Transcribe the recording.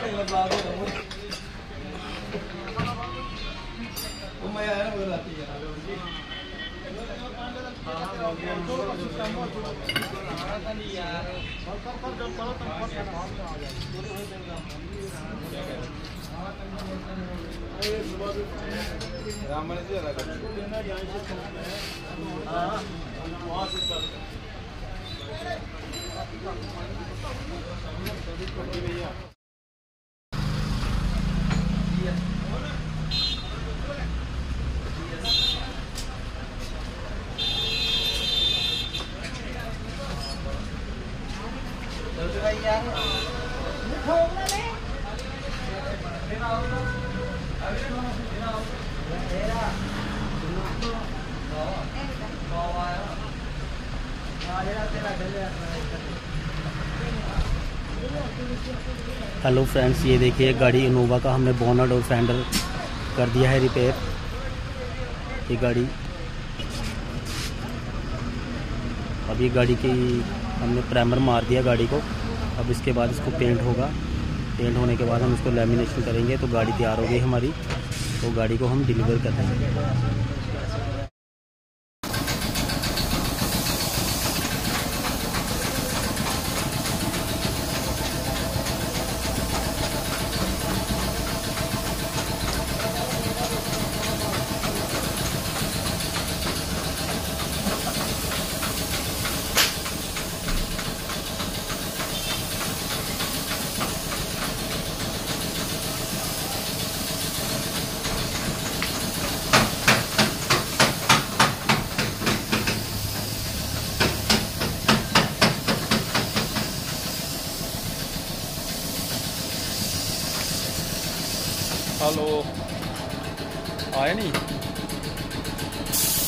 Hello friends, ये देखिए गाड़ी इनोवा का हमने बोनट और फेंडर कर दिया है रिपेयर। ये गाड़ी अब ये गाड़ी की हमने प्राइमर मार दिया गाड़ी को। अब इसके बाद इसको पेंट होगा। पेंट होने के बाद हम इसको लैमिनेशन करेंगे तो गाड़ी तैयार हो गई हमारी। तो गाड़ी को हम डिलीवर कर देंगे। हेलो, आया नहीं।